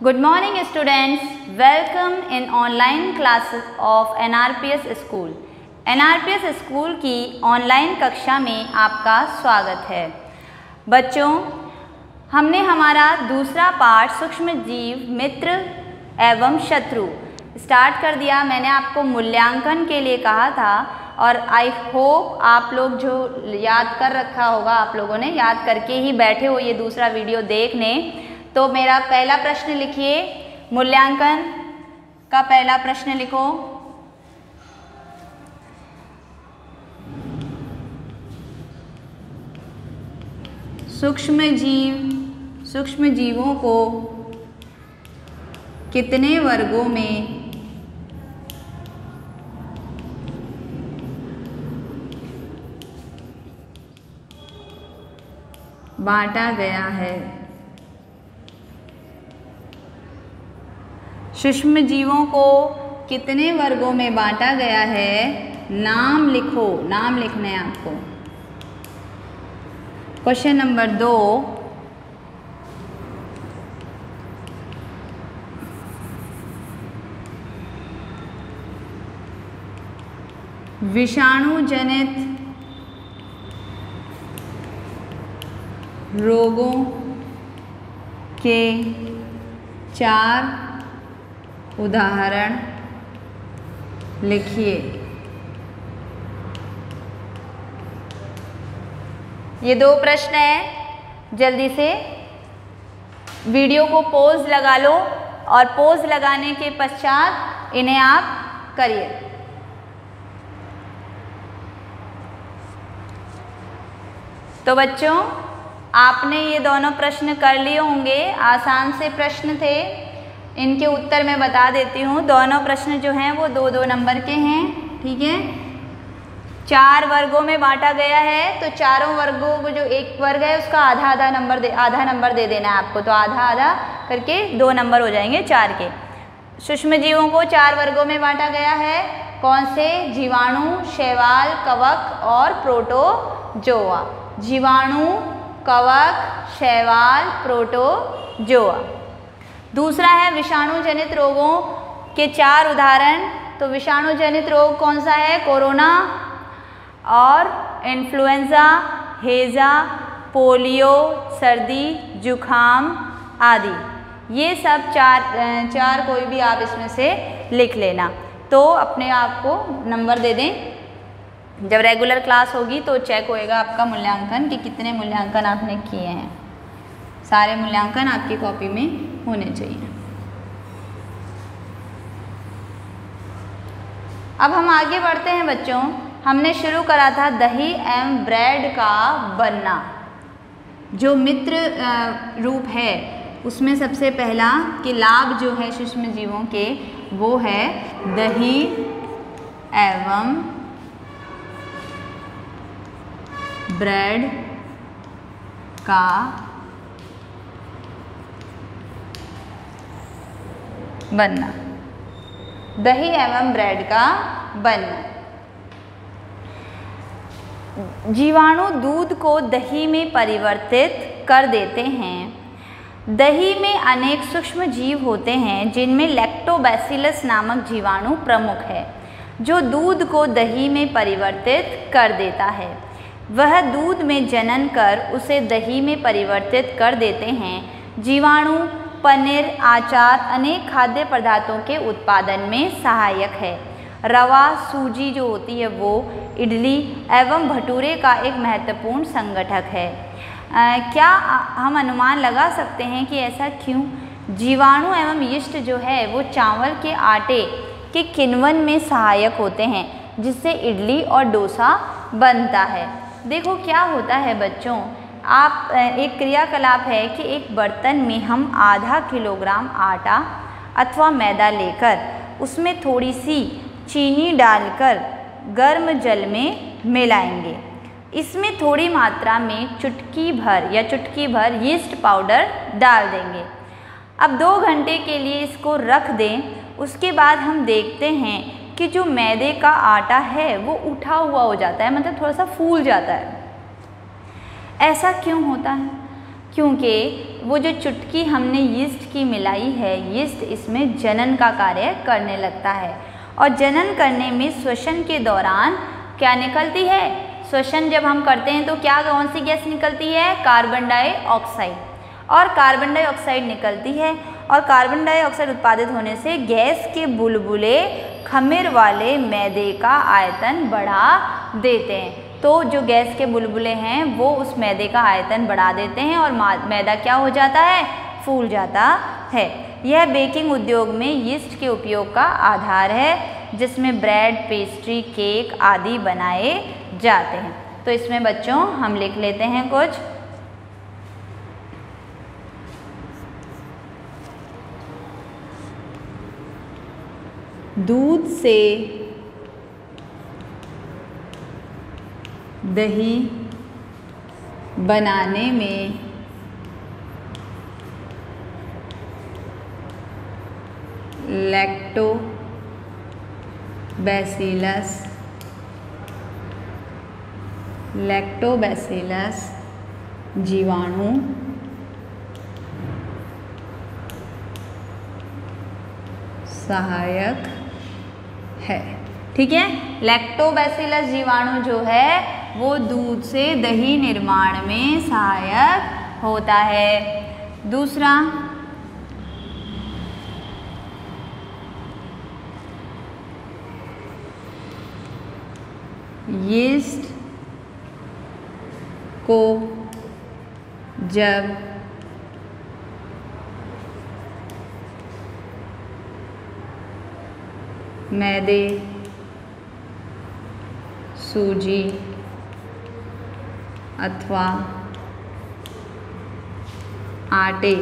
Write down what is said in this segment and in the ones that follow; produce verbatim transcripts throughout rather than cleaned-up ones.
Good morning students, welcome in online classes of N R P S School. N R P S School की online कक्षा में आपका स्वागत है। बच्चों, हमने हमारा दूसरा पार्ट सूक्ष्म जीव मित्र एवं शत्रु स्टार्ट कर दिया। मैंने आपको मूल्यांकन के लिए कहा था और आई होप आप लोग जो याद कर रखा होगा, आप लोगों ने याद करके ही बैठे हो ये दूसरा वीडियो देखने। तो मेरा पहला प्रश्न लिखिए, मूल्यांकन का पहला प्रश्न लिखो। सूक्ष्म जीव सूक्ष्म जीवों को कितने वर्गों में बांटा गया है? सूक्ष्म जीवों को कितने वर्गों में बांटा गया है? नाम लिखो, नाम लिखना है आपको। क्वेश्चन नंबर दो, विषाणु जनित रोगों के चार उदाहरण लिखिए। ये दो प्रश्न है, जल्दी से वीडियो को पॉज लगा लो और पॉज लगाने के पश्चात इन्हें आप करिए। तो बच्चों, आपने ये दोनों प्रश्न कर लिए होंगे, आसान से प्रश्न थे। इनके उत्तर मैं बता देती हूँ। दोनों प्रश्न जो हैं वो दो दो नंबर के हैं, ठीक है। चार वर्गों में बांटा गया है, तो चारों वर्गों को जो एक वर्ग है उसका आधा आधा नंबर दे आधा नंबर दे देना है आपको। तो आधा आधा करके दो नंबर हो जाएंगे चार के। सूक्ष्म जीवों को चार वर्गों में बांटा गया है। कौन से? जीवाणु, शैवाल, कवक और प्रोटोजोआ। जीवाणु, कवक, शैवाल, प्रोटोजोआ। दूसरा है विषाणु जनित रोगों के चार उदाहरण। तो विषाणु जनित रोग कौन सा है? कोरोना और इन्फ्लुएंजा, हैजा, पोलियो, सर्दी, जुखाम आदि। ये सब चार चार कोई भी आप इसमें से लिख लेना, तो अपने आप को नंबर दे दें। जब रेगुलर क्लास होगी तो चेक होएगा आपका मूल्यांकन कि कितने मूल्यांकन आपने किए हैं। सारे मूल्यांकन आपकी कॉपी में होने चाहिए। अब हम आगे बढ़ते हैं बच्चों। हमने शुरू करा था दही एवं ब्रेड का बनना। जो मित्र रूप है उसमें सबसे पहला कि लाभ जो है सूक्ष्म जीवों के वो है दही एवं ब्रेड का बनना। दही एवं ब्रेड का बनना। जीवाणु दूध को दही में परिवर्तित कर देते हैं। दही में अनेक सूक्ष्म जीव होते हैं जिनमें लैक्टोबैसिलस नामक जीवाणु प्रमुख है, जो दूध को दही में परिवर्तित कर देता है। वह दूध में जनन कर उसे दही में परिवर्तित कर देते हैं। जीवाणु पनीर, आचार, अनेक खाद्य पदार्थों के उत्पादन में सहायक है। रवा, सूजी जो होती है वो इडली एवं भटूरे का एक महत्वपूर्ण संगठक है। आ, क्या हम अनुमान लगा सकते हैं कि ऐसा क्यों? जीवाणु एवं यीस्ट जो है वो चावल के आटे के किण्वन में सहायक होते हैं, जिससे इडली और डोसा बनता है। देखो क्या होता है बच्चों, आप एक क्रियाकलाप है कि एक बर्तन में हम आधा किलोग्राम आटा अथवा मैदा लेकर उसमें थोड़ी सी चीनी डालकर गर्म जल में मिलाएंगे। इसमें थोड़ी मात्रा में चुटकी भर या चुटकी भर यीस्ट पाउडर डाल देंगे। अब दो घंटे के लिए इसको रख दें। उसके बाद हम देखते हैं कि जो मैदे का आटा है वो उठा हुआ हो जाता है, मतलब थोड़ा सा फूल जाता है। ऐसा क्यों होता है? क्योंकि वो जो चुटकी हमने यीस्ट की मिलाई है, यीस्ट इसमें जनन का कार्य करने लगता है और जनन करने में श्वसन के दौरान क्या निकलती है, श्वसन जब हम करते हैं तो क्या कौन सी गैस निकलती है, कार्बन डाइऑक्साइड, और कार्बन डाइऑक्साइड निकलती है और कार्बन डाइऑक्साइड उत्पादित होने से गैस के बुलबुले खमीर वाले मैदे का आयतन बढ़ा देते हैं। तो जो गैस के बुलबुले हैं वो उस मैदे का आयतन बढ़ा देते हैं और मैदा क्या हो जाता है, फूल जाता है। यह बेकिंग उद्योग में यीस्ट के उपयोग का आधार है जिसमें ब्रेड, पेस्ट्री, केक आदि बनाए जाते हैं। तो इसमें बच्चों हम लिख लेते हैं कुछ। दूध से दही बनाने में लैक्टोबैसिलस लैक्टोबैसिलस जीवाणु सहायक है। ठीक है, लैक्टोबैसिलस जीवाणु जो है वो दूध से दही निर्माण में सहायक होता है। दूसरा, यीस्ट को जब मैदे, सूजी अथवा आटे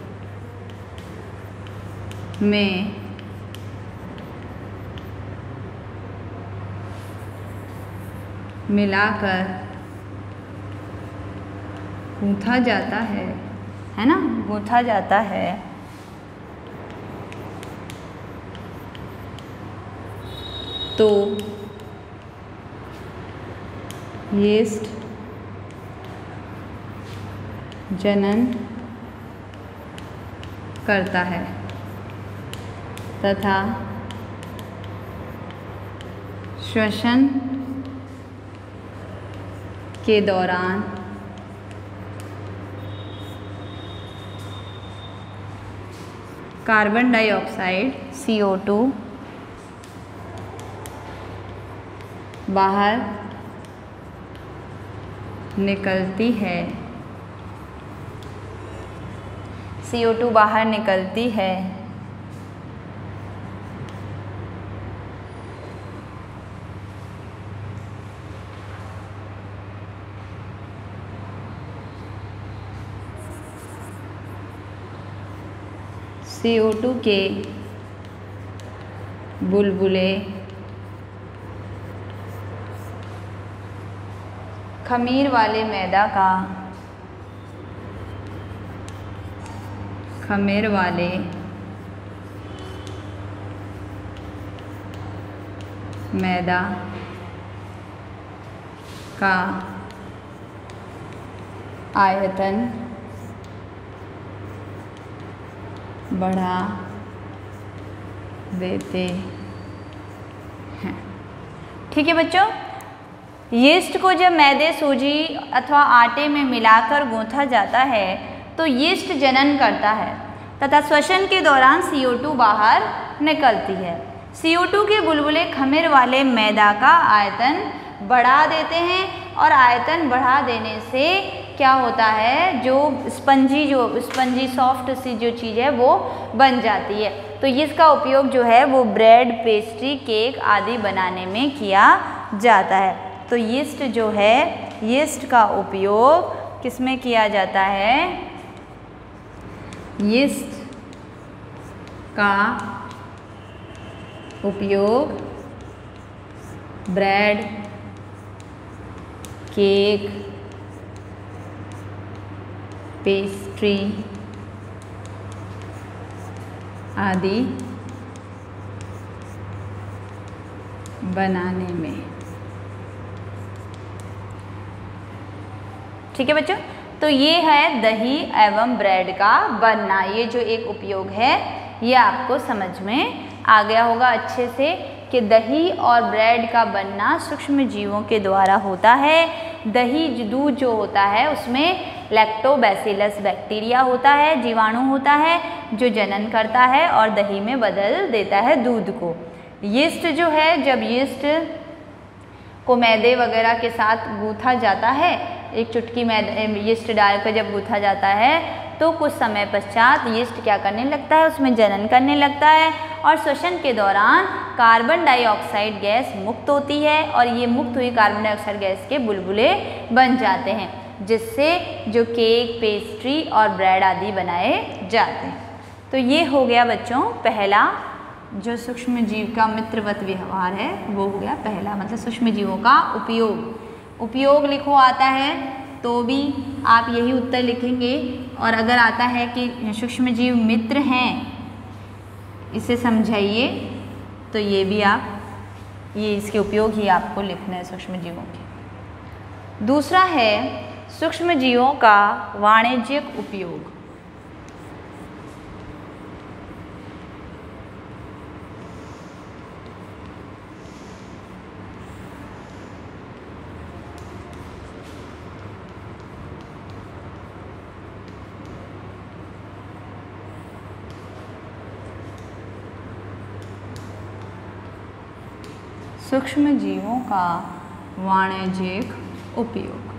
में मिलाकर गूंथा जाता है, है ना, गूंथा जाता है, तो यीस्ट जनन करता है तथा श्वसन के दौरान carbon dioxide C O two बाहर निकलती है सी ओ टू बाहर निकलती है सी ओ टू के बुलबुले खमीर वाले मैदा का खमीर वाले मैदा का आयतन बढ़ा देते हैं। ठीक है बच्चों, यीस्ट को जब मैदे, सूजी अथवा आटे में मिलाकर गूंथा जाता है तो यीस्ट जनन करता है तथा श्वसन के दौरान सी ओ टू बाहर निकलती है। सी ओ टू के बुलबुले खमीर वाले मैदा का आयतन बढ़ा देते हैं और आयतन बढ़ा देने से क्या होता है, जो स्पंजी जो स्पंजी सॉफ्ट सी जो चीज़ है वो बन जाती है। तो इसका उपयोग जो है वो ब्रेड, पेस्ट्री, केक आदि बनाने में किया जाता है। तो यीस्ट जो है, यीस्ट का उपयोग किस में किया जाता है, यीस्ट का उपयोग ब्रेड, केक, पेस्ट्री आदि बनाने में। ठीक है बच्चों, तो ये है दही एवं ब्रेड का बनना। ये जो एक उपयोग है ये आपको समझ में आ गया होगा अच्छे से कि दही और ब्रेड का बनना सूक्ष्म जीवों के द्वारा होता है। दही दूध जो होता है उसमें लैक्टोबैसिलस बैक्टीरिया होता है, जीवाणु होता है जो जनन करता है और दही में बदल देता है दूध को। यीस्ट जो है, जब यीस्ट को मैदे वगैरह के साथ गूँथा जाता है, एक चुटकी मैदे यीस्ट डालकर जब गूँथा जाता है तो कुछ समय पश्चात यीस्ट क्या करने लगता है, उसमें जनन करने लगता है और श्वसन के दौरान कार्बन डाइऑक्साइड गैस मुक्त होती है और ये मुक्त हुई कार्बन डाइऑक्साइड गैस के बुलबुले बन जाते हैं, जिससे जो केक, पेस्ट्री और ब्रेड आदि बनाए जाते हैं। तो ये हो गया बच्चों पहला जो सूक्ष्म जीव का मित्रवत व्यवहार है वो हो गया पहला, मतलब सूक्ष्म जीवों का उपयोग। उपयोग लिखो आता है तो भी आप यही उत्तर लिखेंगे, और अगर आता है कि सूक्ष्म जीव मित्र हैं इसे समझाइए तो ये भी आप ये इसके उपयोग ही आपको लिखना है सूक्ष्म जीवों के। दूसरा है सूक्ष्म जीवों का वाणिज्यिक उपयोग। सूक्ष्म जीवों का वाणिज्यिक उपयोग।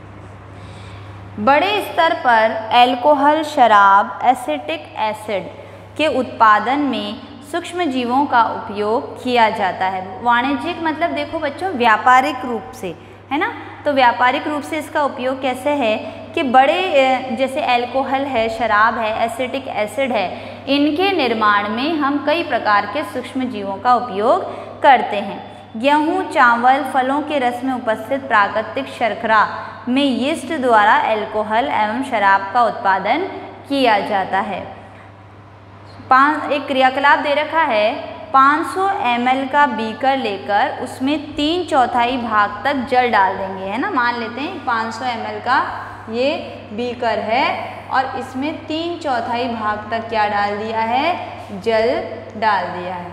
बड़े स्तर पर अल्कोहल, शराब, एसिटिक एसिड के उत्पादन में सूक्ष्म जीवों का उपयोग किया जाता है। वाणिज्यिक मतलब देखो बच्चों व्यापारिक रूप से, है ना। तो व्यापारिक रूप से इसका उपयोग कैसे है कि बड़े जैसे अल्कोहल है, शराब है, एसिटिक एसिड है, इनके निर्माण में हम कई प्रकार के सूक्ष्म जीवों का उपयोग करते हैं। गेहूँ, चावल, फलों के रस में उपस्थित प्राकृतिक शर्करा में यीस्ट द्वारा अल्कोहल एवं शराब का उत्पादन किया जाता है। पाँच एक क्रियाकलाप दे रखा है, पाँच सौ एम एल का बीकर लेकर उसमें तीन चौथाई भाग तक जल डाल देंगे, है ना। मान लेते हैं पाँच सौ एम एल का ये बीकर है और इसमें तीन चौथाई भाग तक क्या डाल दिया है, जल डाल दिया है,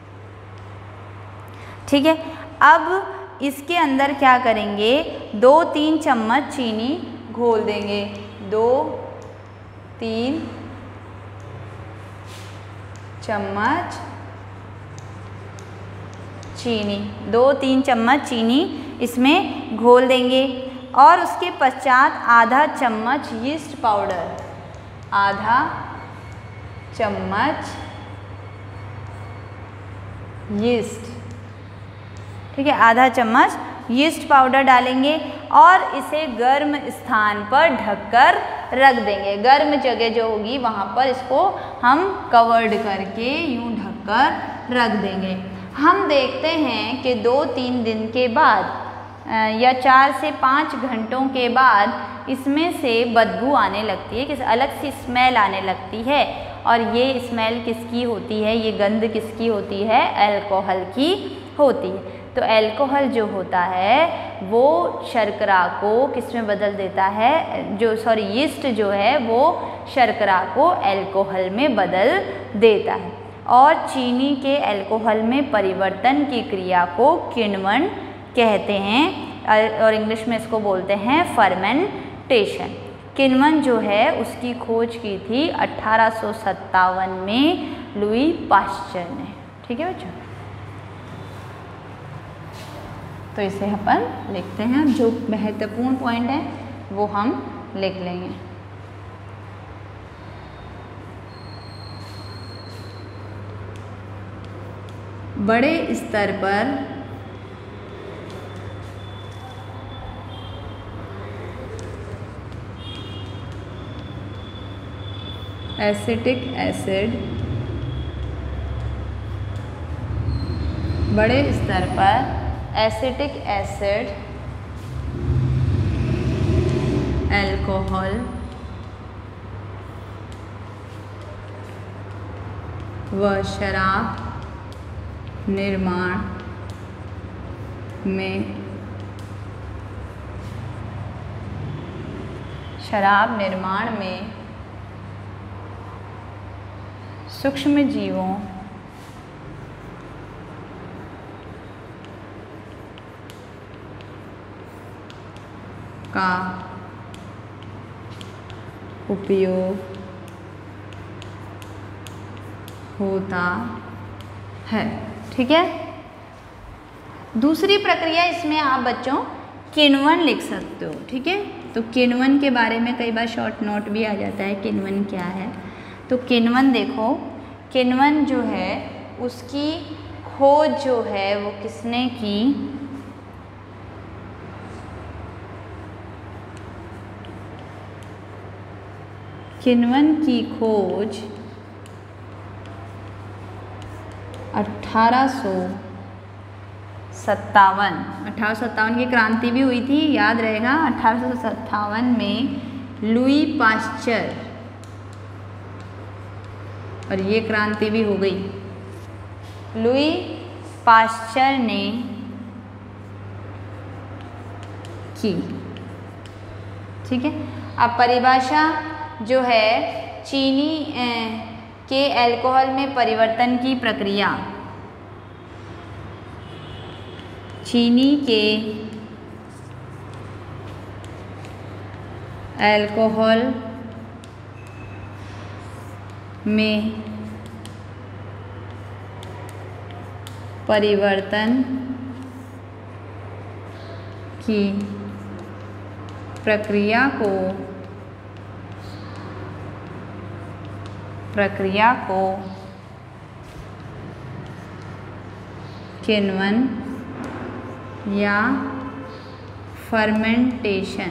ठीक है। अब इसके अंदर क्या करेंगे, दो तीन चम्मच चीनी घोल देंगे, दो तीन चम्मच चीनी, दो तीन चम्मच चीनी इसमें घोल देंगे और उसके पश्चात आधा चम्मच यीस्ट पाउडर, आधा चम्मच यीस्ट, ठीक है, आधा चम्मच यीस्ट पाउडर डालेंगे और इसे गर्म स्थान पर ढककर रख देंगे। गर्म जगह जो होगी वहाँ पर इसको हम कवर्ड करके यूँ ढककर रख देंगे। हम देखते हैं कि दो तीन दिन के बाद या चार से पाँच घंटों के बाद इसमें से बदबू आने लगती है, किस अलग सी स्मेल आने लगती है। और ये स्मेल किसकी होती है, ये गंध किसकी होती है, अल्कोहल की होती है। तो अल्कोहल जो होता है वो शर्करा को किस में बदल देता है, जो सॉरी यीस्ट जो है वो शर्करा को अल्कोहल में बदल देता है और चीनी के अल्कोहल में परिवर्तन की क्रिया को किण्वन कहते हैं और इंग्लिश में इसको बोलते हैं फर्मेंटेशन। किण्वन जो है उसकी खोज की थी अट्ठारह सौ सत्तावन में लुई पाश्चर ने, ठीक है बच्चों। तो इसे अपन लिखते हैं, जो महत्वपूर्ण पॉइंट है वो हम लिख लेंगे। बड़े स्तर पर एसिटिक एसिड, बड़े स्तर पर एसिटिक एसिड, अल्कोहल व शराब निर्माण में शराब निर्माण में सूक्ष्म जीवों का उपयोग होता है। ठीक है। दूसरी प्रक्रिया इसमें आप बच्चों किण्वन लिख सकते हो। ठीक है। तो किण्वन के बारे में कई बार शॉर्ट नोट भी आ जाता है, किण्वन क्या है। तो किण्वन देखो, किण्वन जो है उसकी खोज जो है वो किसने की, किण्वन की खोज अठारह सौ सत्तावन अठारह सौ सत्तावन की क्रांति भी हुई थी, याद रहेगा। अठारह सौ सत्तावन में लुई पाश्चर, और ये क्रांति भी हो गई। लुई पाश्चर ने की। ठीक है। अब परिभाषा जो है चीनी के अल्कोहल में परिवर्तन की प्रक्रिया, चीनी के अल्कोहल में परिवर्तन की प्रक्रिया को प्रक्रिया को किण्वन या फर्मेंटेशन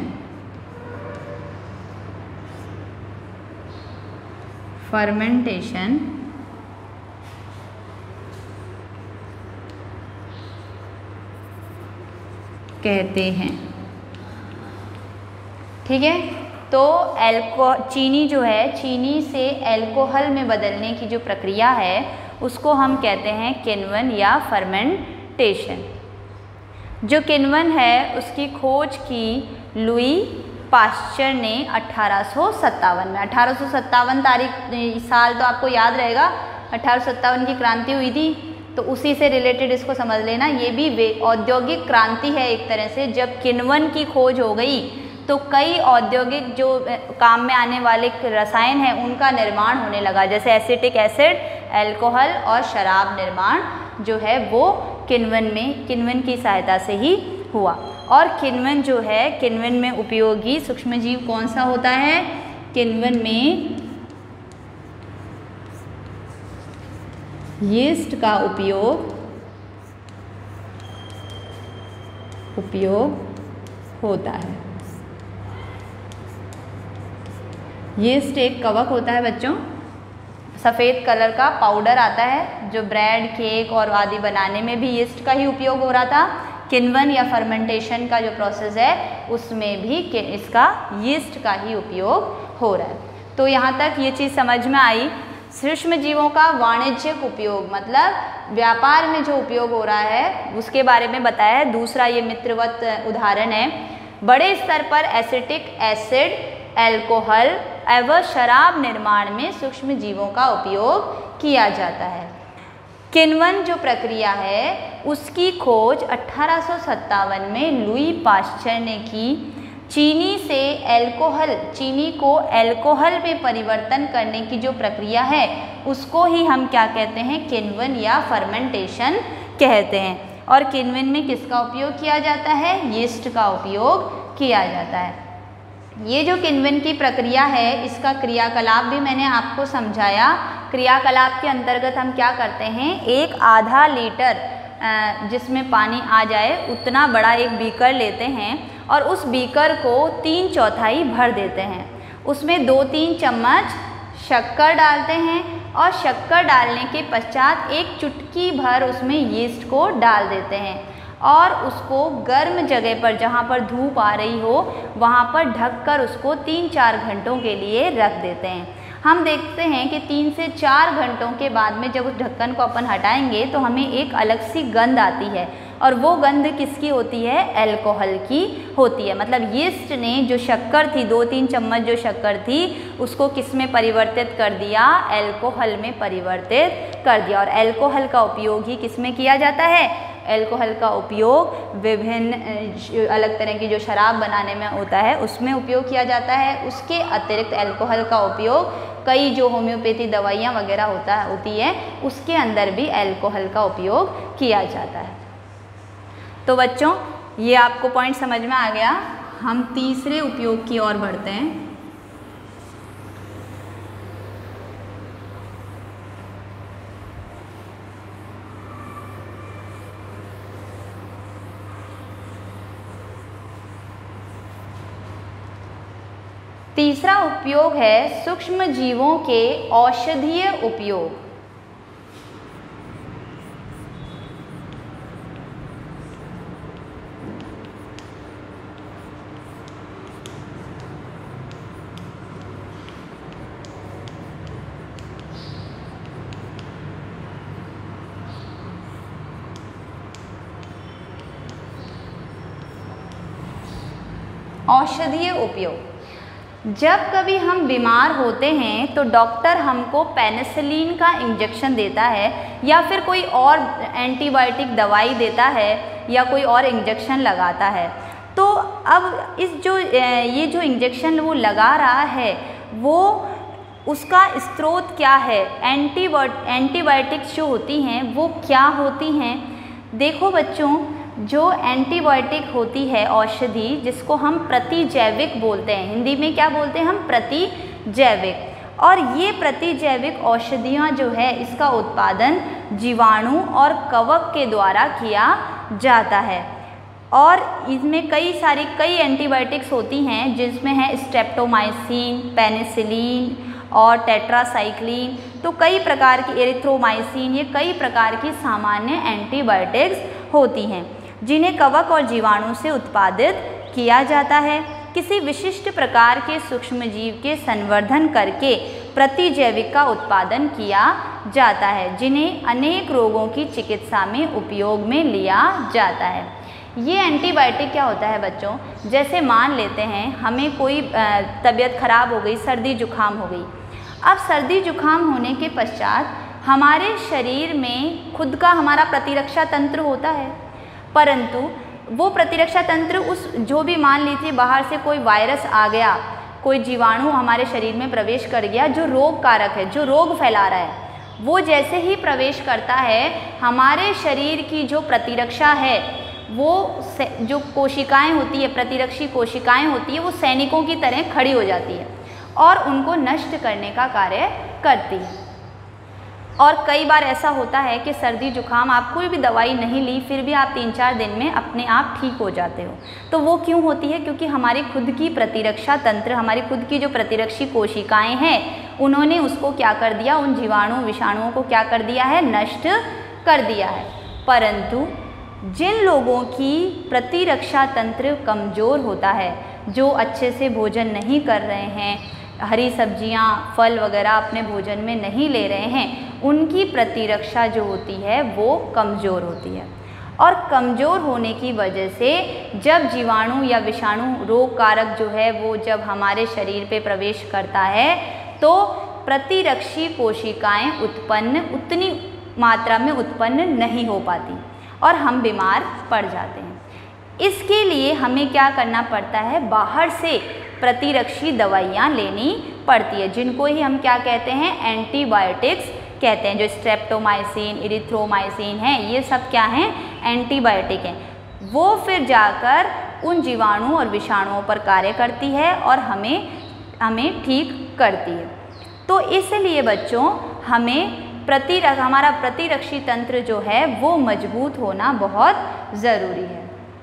फर्मेंटेशन कहते हैं। ठीक है। तो एल्को चीनी जो है, चीनी से अल्कोहल में बदलने की जो प्रक्रिया है उसको हम कहते हैं किण्वन या फर्मेंटेशन। जो किण्वन है उसकी खोज की लुई पाश्चर ने अठारह सौ सत्तावन में, अठारह सौ सत्तावन तारीख साल तो आपको याद रहेगा, अठारह सौ सत्तावन की क्रांति हुई थी, तो उसी से रिलेटेड इसको समझ लेना। ये भी औद्योगिक क्रांति है एक तरह से। जब किण्वन की खोज हो गई तो कई औद्योगिक जो काम में आने वाले रसायन हैं उनका निर्माण होने लगा, जैसे एसिटिक एसिड, अल्कोहल और शराब निर्माण जो है वो किण्वन में किण्वन की सहायता से ही हुआ। और किण्वन जो है, किण्वन में उपयोगी सूक्ष्मजीव कौन सा होता है? किण्वन में यीस्ट का उपयोग उपयोग होता है। यीस्ट एक कवक होता है बच्चों, सफ़ेद कलर का पाउडर आता है जो ब्रेड, केक और आदि बनाने में भी यीस्ट का ही उपयोग हो रहा था। किण्वन या फर्मेंटेशन का जो प्रोसेस है उसमें भी इसका यीस्ट का ही उपयोग हो रहा है। तो यहाँ तक ये चीज़ समझ में आई। सूक्ष्म जीवों का वाणिज्यिक उपयोग मतलब व्यापार में जो उपयोग हो रहा है उसके बारे में बताया है। दूसरा ये मित्रवत उदाहरण है। बड़े स्तर पर एसिटिक एसिड, अल्कोहल एवं शराब निर्माण में सूक्ष्म जीवों का उपयोग किया जाता है। किण्वन जो प्रक्रिया है उसकी खोज अठारह सौ सत्तावन में लुई पाश्चर ने की। चीनी से अल्कोहल चीनी को अल्कोहल में परिवर्तन करने की जो प्रक्रिया है उसको ही हम क्या कहते हैं? किण्वन या फर्मेंटेशन कहते हैं। और किण्वन में किसका उपयोग किया जाता है? यीस्ट का उपयोग किया जाता है। ये जो किण्वन की प्रक्रिया है इसका क्रियाकलाप भी मैंने आपको समझाया। क्रियाकलाप के अंतर्गत हम क्या करते हैं? एक आधा लीटर जिसमें पानी आ जाए उतना बड़ा एक बीकर लेते हैं और उस बीकर को तीन चौथाई भर देते हैं। उसमें दो तीन चम्मच शक्कर डालते हैं और शक्कर डालने के पश्चात एक चुटकी भर उसमें यीस्ट को डाल देते हैं और उसको गर्म जगह पर जहाँ पर धूप आ रही हो वहाँ पर ढककर उसको तीन चार घंटों के लिए रख देते हैं। हम देखते हैं कि तीन से चार घंटों के बाद में जब उस ढक्कन को अपन हटाएंगे तो हमें एक अलग सी गंध आती है और वो गंध किसकी होती है? अल्कोहल की होती है। मतलब यीस्ट ने जो शक्कर थी, दो तीन चम्मच जो शक्कर थी, उसको किस में परिवर्तित कर दिया? अल्कोहल में परिवर्तित कर दिया। और अल्कोहल का उपयोग ही किस में किया जाता है? अल्कोहल का उपयोग विभिन्न अलग तरह की जो शराब बनाने में होता है उसमें उपयोग किया जाता है। उसके अतिरिक्त अल्कोहल का उपयोग कई जो होम्योपैथी दवाइयाँ वगैरह होता है होती है उसके अंदर भी अल्कोहल का उपयोग किया जाता है। तो बच्चों ये आपको पॉइंट समझ में आ गया। हम तीसरे उपयोग की ओर बढ़ते हैं। तीसरा उपयोग है सूक्ष्म जीवों के औषधीय उपयोग। औषधीय उपयोग, जब कभी हम बीमार होते हैं तो डॉक्टर हमको पेनिसिलिन का इंजेक्शन देता है या फिर कोई और एंटीबायोटिक दवाई देता है या कोई और इंजेक्शन लगाता है। तो अब इस जो ये जो इंजेक्शन वो लगा रहा है वो उसका स्रोत क्या है? एंटीबायो एंटीबायोटिक्स जो होती हैं वो क्या होती हैं? देखो बच्चों, जो एंटीबायोटिक होती है औषधि जिसको हम प्रतिजैविक बोलते हैं, हिंदी में क्या बोलते हैं हम? प्रतिजैविक। और ये प्रतिजैविक औषधियाँ जो है इसका उत्पादन जीवाणु और कवक के द्वारा किया जाता है। और इसमें कई सारी कई एंटीबायोटिक्स होती हैं जिसमें है स्ट्रेप्टोमाइसिन, पेनिसिलिन और टेट्रासाइक्लिन। तो कई प्रकार की एरिथ्रोमाइसिन, ये कई प्रकार की सामान्य एंटीबायोटिक्स होती हैं जिन्हें कवक और जीवाणु से उत्पादित किया जाता है। किसी विशिष्ट प्रकार के सूक्ष्मजीव के संवर्धन करके प्रतिजैविक का उत्पादन किया जाता है जिन्हें अनेक रोगों की चिकित्सा में उपयोग में लिया जाता है। ये एंटीबायोटिक क्या होता है बच्चों? जैसे मान लेते हैं हमें कोई तबीयत खराब हो गई, सर्दी जुकाम हो गई। अब सर्दी जुकाम होने के पश्चात हमारे शरीर में खुद का हमारा प्रतिरक्षा तंत्र होता है, परंतु वो प्रतिरक्षा तंत्र उस जो भी मान लीजिए बाहर से कोई वायरस आ गया, कोई जीवाणु हमारे शरीर में प्रवेश कर गया जो रोग कारक है, जो रोग फैला रहा है, वो जैसे ही प्रवेश करता है हमारे शरीर की जो प्रतिरक्षा है वो जो कोशिकाएं होती है, प्रतिरक्षी कोशिकाएं होती है, वो सैनिकों की तरह खड़ी हो जाती है और उनको नष्ट करने का कार्य करती है। और कई बार ऐसा होता है कि सर्दी जुकाम आप कोई भी दवाई नहीं ली फिर भी आप तीन चार दिन में अपने आप ठीक हो जाते हो। तो वो क्यों होती है? क्योंकि हमारी खुद की प्रतिरक्षा तंत्र, हमारी खुद की जो प्रतिरक्षी कोशिकाएं हैं उन्होंने उसको क्या कर दिया, उन जीवाणु विषाणुओं को क्या कर दिया है? नष्ट कर दिया है। परंतु जिन लोगों की प्रतिरक्षा तंत्र कमज़ोर होता है, जो अच्छे से भोजन नहीं कर रहे हैं, हरी सब्जियां, फल वगैरह अपने भोजन में नहीं ले रहे हैं, उनकी प्रतिरक्षा जो होती है वो कमज़ोर होती है। और कमज़ोर होने की वजह से जब जीवाणु या विषाणु रोग कारक जो है वो जब हमारे शरीर पे प्रवेश करता है तो प्रतिरक्षी कोशिकाएं उत्पन्न उतनी मात्रा में उत्पन्न नहीं हो पाती और हम बीमार पड़ जाते हैं। इसके लिए हमें क्या करना पड़ता है? बाहर से प्रतिरक्षी दवाइयाँ लेनी पड़ती है, जिनको ही हम क्या कहते हैं? एंटीबायोटिक्स कहते हैं। जो स्ट्रेप्टोमाइसिन, एरिथ्रोमाइसिन है, ये सब क्या हैं? एंटीबायोटिक हैं। वो फिर जाकर उन जीवाणु और विषाणुओं पर कार्य करती है और हमें हमें ठीक करती है। तो इसलिए बच्चों हमें प्रति हमारा प्रतिरक्षी तंत्र जो है वो मजबूत होना बहुत ज़रूरी है।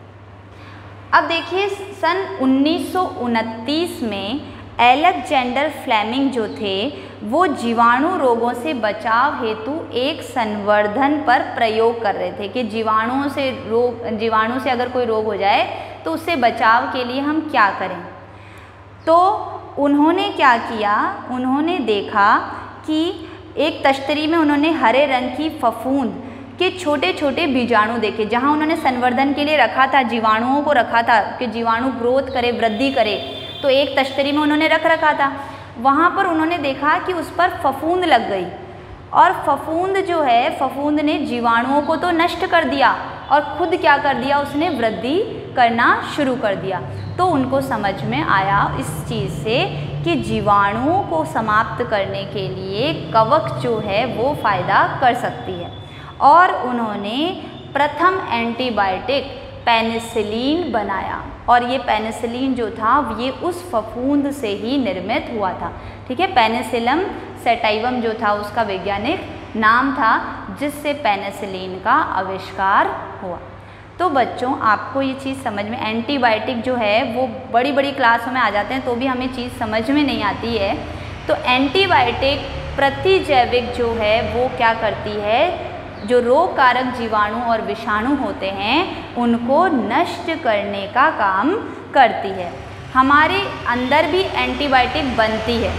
अब देखिए सन उन्नीस सौ उनतीस में अलेक्जेंडर फ्लेमिंग जो थे वो जीवाणु रोगों से बचाव हेतु एक संवर्धन पर प्रयोग कर रहे थे कि जीवाणुओं से रोग जीवाणु से अगर कोई रोग हो जाए तो उससे बचाव के लिए हम क्या करें। तो उन्होंने क्या किया? उन्होंने देखा कि एक तश्तरी में उन्होंने हरे रंग की फफूंद के छोटे छोटे बीजाणु देखे। जहाँ उन्होंने संवर्धन के लिए रखा था, जीवाणुओं को रखा था कि जीवाणु ग्रोथ करे, वृद्धि करे, तो एक तश्तरी में उन्होंने रख रखा था। वहाँ पर उन्होंने देखा कि उस पर फफूंद लग गई और फफूंद जो है, फफूंद ने जीवाणुओं को तो नष्ट कर दिया और खुद क्या कर दिया, उसने वृद्धि करना शुरू कर दिया। तो उनको समझ में आया इस चीज़ से कि जीवाणुओं को समाप्त करने के लिए कवक जो है वो फ़ायदा कर सकती है। और उन्होंने प्रथम एंटीबायोटिक पेनिसिलिन बनाया और ये पेनिसिलिन जो था ये उस फफूंद से ही निर्मित हुआ था। ठीक है, पेनिसिलम सेटाइवम जो था उसका वैज्ञानिक नाम था, जिससे पेनिसिलिन का आविष्कार हुआ। तो बच्चों आपको ये चीज़ समझ में, एंटीबायोटिक जो है वो बड़ी बड़ी क्लासों में आ जाते हैं तो भी हमें चीज़ समझ में नहीं आती है। तो एंटीबायोटिक प्रतिजैविक जो है वो क्या करती है, जो रोग कारक जीवाणु और विषाणु होते हैं उनको नष्ट करने का काम करती है। हमारे अंदर भी एंटीबायोटिक बनती है।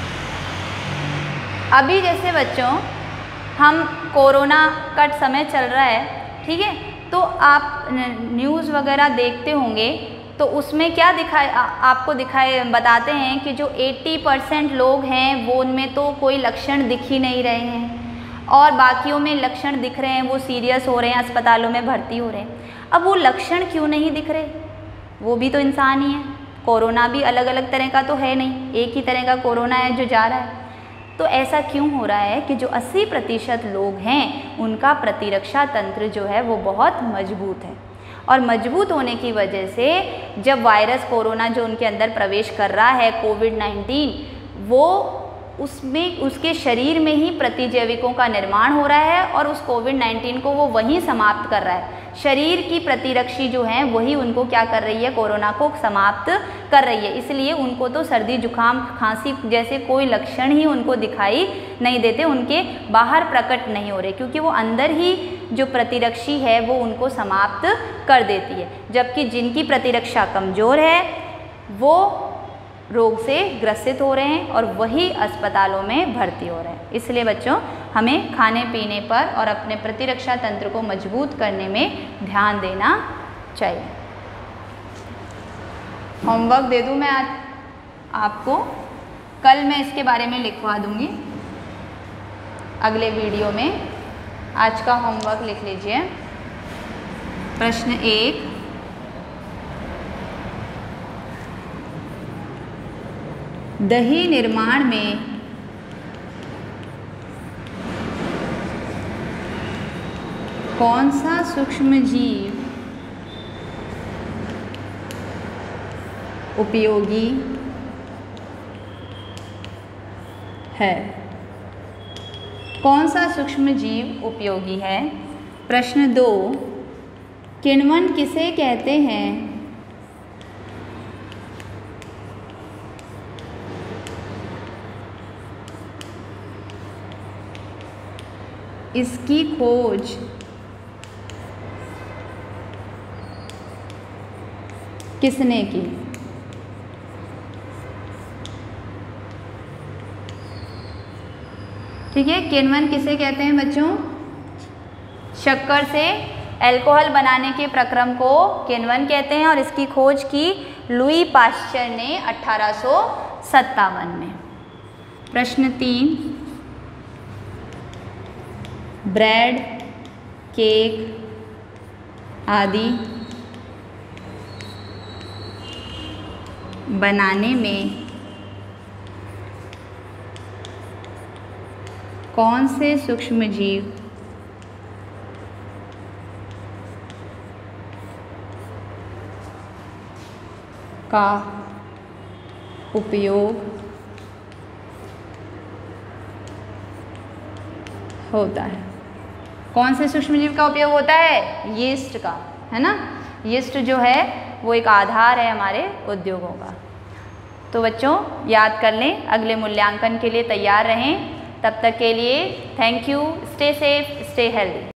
अभी जैसे बच्चों हम कोरोना का समय चल रहा है, ठीक है, तो आप न्यूज़ वगैरह देखते होंगे तो उसमें क्या दिखाए आपको दिखाए बताते हैं कि जो अस्सी परसेंट लोग हैं वो उनमें तो कोई लक्षण दिख ही नहीं रहे हैं और बाकियों में लक्षण दिख रहे हैं, वो सीरियस हो रहे हैं, अस्पतालों में भर्ती हो रहे हैं। अब वो लक्षण क्यों नहीं दिख रहे, वो भी तो इंसान ही है। कोरोना भी अलग अलग तरह का तो है नहीं, एक ही तरह का कोरोना है जो जा रहा है। तो ऐसा क्यों हो रहा है कि जो अस्सी प्रतिशत लोग हैं उनका प्रतिरक्षा तंत्र जो है वो बहुत मजबूत है और मजबूत होने की वजह से जब वायरस कोरोना जो उनके अंदर प्रवेश कर रहा है कोविड नाइन्टीन, वो उसमें उसके शरीर में ही प्रतिजैविकों का निर्माण हो रहा है और उस कोविड नाइन्टीन को वो वहीं समाप्त कर रहा है। शरीर की प्रतिरक्षी जो हैं वही उनको क्या कर रही है, कोरोना को समाप्त कर रही है। इसलिए उनको तो सर्दी जुकाम खांसी जैसे कोई लक्षण ही उनको दिखाई नहीं देते, उनके बाहर प्रकट नहीं हो रहे, क्योंकि वो अंदर ही जो प्रतिरक्षी है वो उनको समाप्त कर देती है। जबकि जिनकी प्रतिरक्षा कमज़ोर है वो रोग से ग्रसित हो रहे हैं और वही अस्पतालों में भर्ती हो रहे हैं। इसलिए बच्चों हमें खाने पीने पर और अपने प्रतिरक्षा तंत्र को मजबूत करने में ध्यान देना चाहिए। होमवर्क दे दूं मैं आज आपको, कल मैं इसके बारे में लिखवा दूंगी अगले वीडियो में। आज का होमवर्क लिख लीजिए। प्रश्न एक, दही निर्माण में कौन सा सूक्ष्म जीव उपयोगी है? कौन सा सूक्ष्म जीव उपयोगी है? प्रश्न दो, किण्वन किसे कहते हैं? इसकी खोज किसने की? ठीक है, किण्वन किसे कहते हैं बच्चों? शक्कर से अल्कोहल बनाने के प्रक्रम को किण्वन कहते हैं और इसकी खोज की लुई पाश्चर ने अठारह सौ सत्तावन में। प्रश्न तीन, ब्रेड, केक आदि बनाने में कौन से सूक्ष्मजीव का उपयोग होता है? कौन से सूक्ष्मजीव का उपयोग होता है? यीस्ट का, है ना। यीस्ट जो है वो एक आधार है हमारे उद्योगों का। तो बच्चों याद कर लें, अगले मूल्यांकन के लिए तैयार रहें। तब तक के लिए thank you, stay safe, stay healthy.